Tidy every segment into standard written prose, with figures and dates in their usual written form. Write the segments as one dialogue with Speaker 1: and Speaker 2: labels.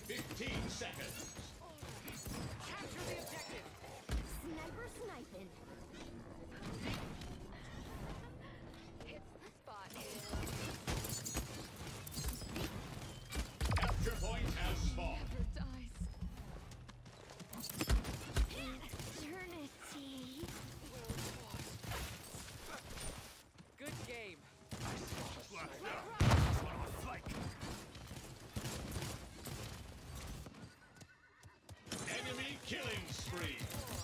Speaker 1: 15 seconds.
Speaker 2: Capture the objective.
Speaker 3: Sniper sniping.
Speaker 2: Hits the spot.
Speaker 1: Capture point has spawned.
Speaker 2: Never dies.
Speaker 3: Eternity.
Speaker 2: Good game.
Speaker 1: Enemy killing spree.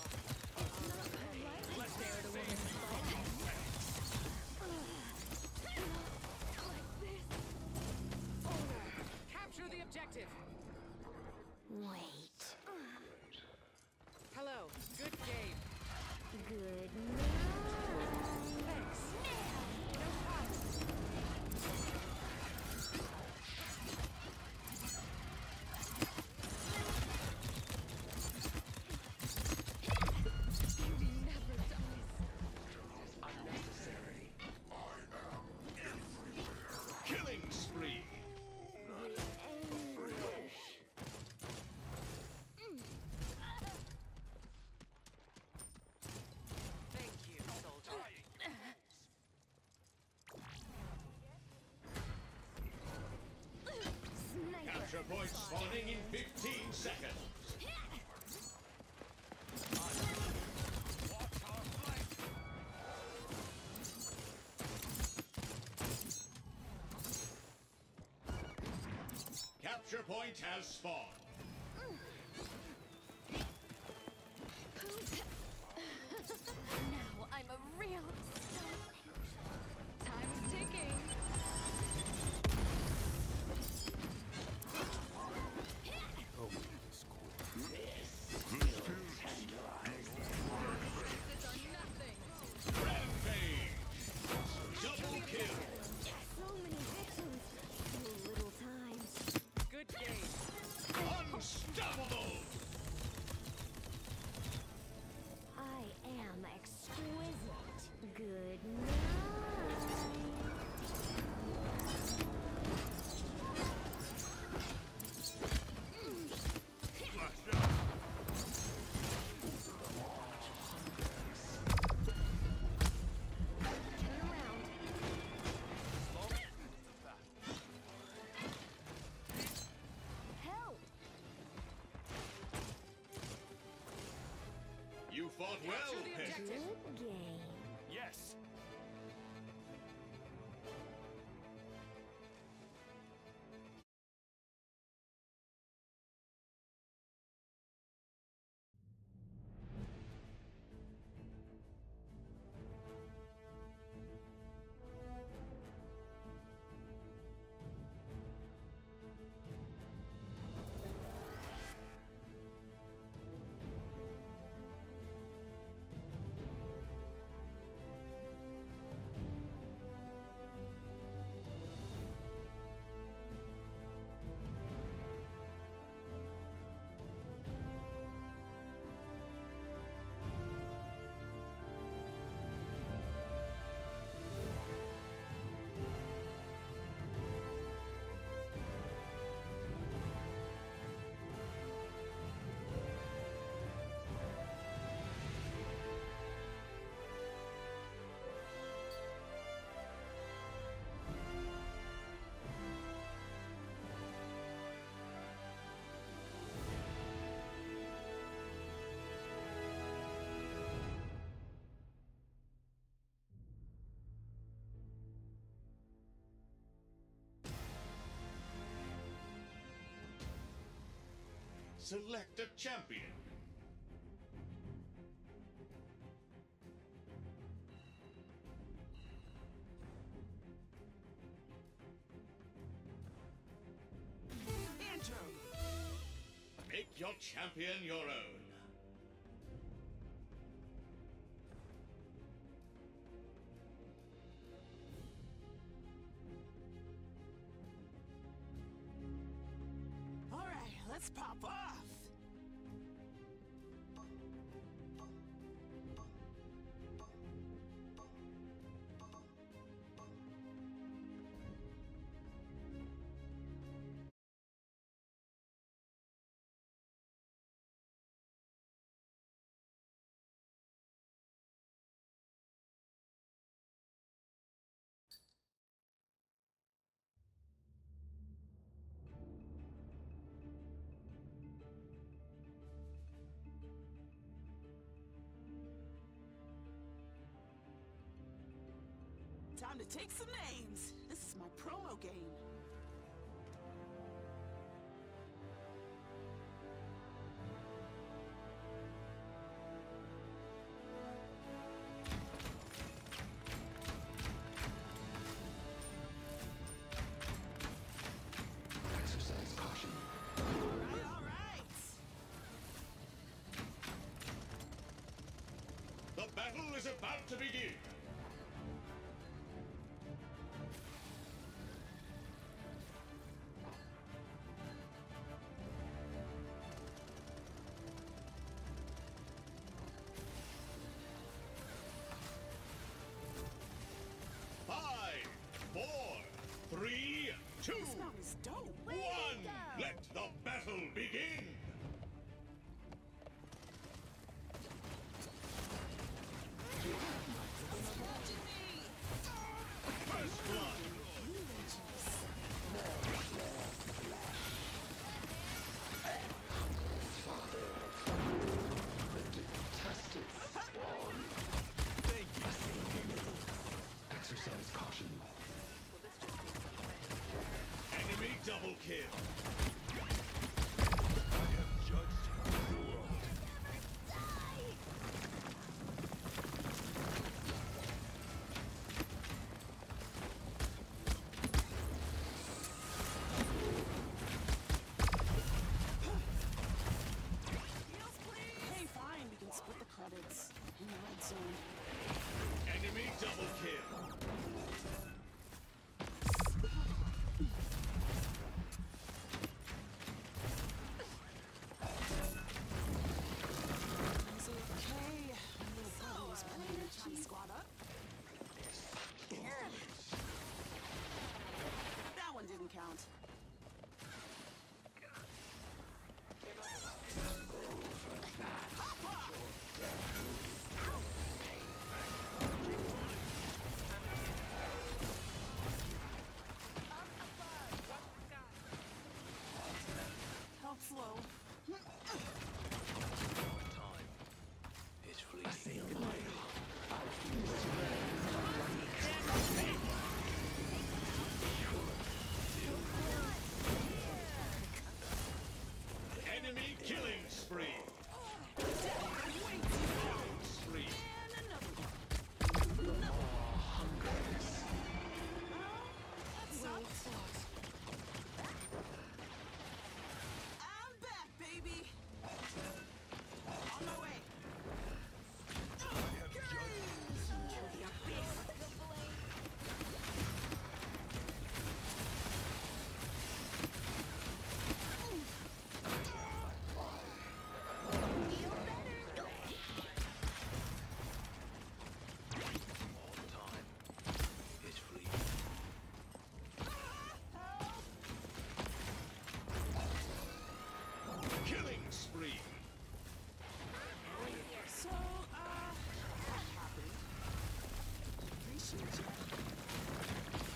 Speaker 2: Capture the objective.
Speaker 3: Wait.
Speaker 2: Hello. Good game.
Speaker 3: Good night.
Speaker 2: Thanks. No problem. Beauty never dies.
Speaker 1: Killing spree.
Speaker 3: Anguish.
Speaker 2: Thank you, soldier.
Speaker 3: Sniper.
Speaker 1: Capture point spawning in 15 seconds. Capture point has spawned.
Speaker 3: Now I'm a real stone.
Speaker 2: Time's ticking. This are nothing.
Speaker 1: Rampage. Double kill.
Speaker 3: So many victims. So little time.
Speaker 2: Good game.
Speaker 1: Unstoppable.
Speaker 3: I am exquisite. Good night. Turn around. Help!
Speaker 1: You fought well,
Speaker 2: Capture the
Speaker 1: Pet.
Speaker 2: objective.
Speaker 3: Good game.
Speaker 4: Yes.
Speaker 1: Select a champion. Make your champion your own.
Speaker 4: All right, let's pop off. Time to take some names. This is my promo game.
Speaker 5: Exercise caution.
Speaker 4: All right.
Speaker 1: The battle is about to begin. Five, four, three, two,
Speaker 4: This mount is dope.
Speaker 1: one. Let the battle begin. First blood.
Speaker 5: Exercise caution.
Speaker 1: Enemy double kill.
Speaker 4: Hey, fine. We can split the credits in the red zone.
Speaker 1: Enemy double kill.
Speaker 4: Is it okay? My little brother was playing time to squad up. That one didn't count. Help flow.
Speaker 1: Enemy killing spree. Spree.
Speaker 4: I'm back, baby. On my way.
Speaker 1: Killing spree.
Speaker 4: So, what happened? Appreciate you.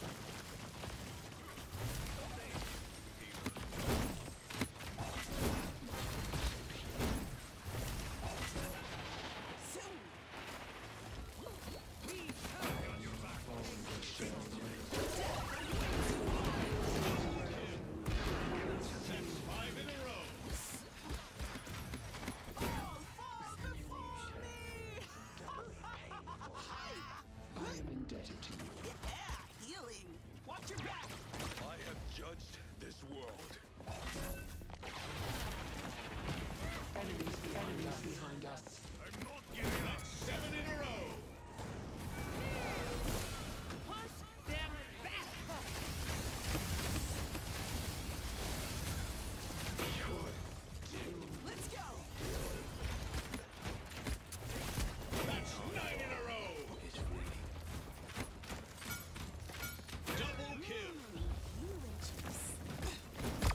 Speaker 4: Soon.
Speaker 1: That's five in a row.
Speaker 4: Fall before me!
Speaker 5: I am indebted to you.
Speaker 4: Yeah, healing. Watch your back.
Speaker 6: I have judged this world.
Speaker 5: Enemies behind us.
Speaker 6: I'm not giving up.
Speaker 1: That's seven in a row.
Speaker 2: Push them back.
Speaker 4: Let's go.
Speaker 1: That's nine in a row. Double kill.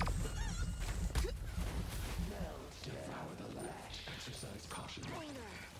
Speaker 5: Devour the latch. Exercise caution.
Speaker 3: Trainer.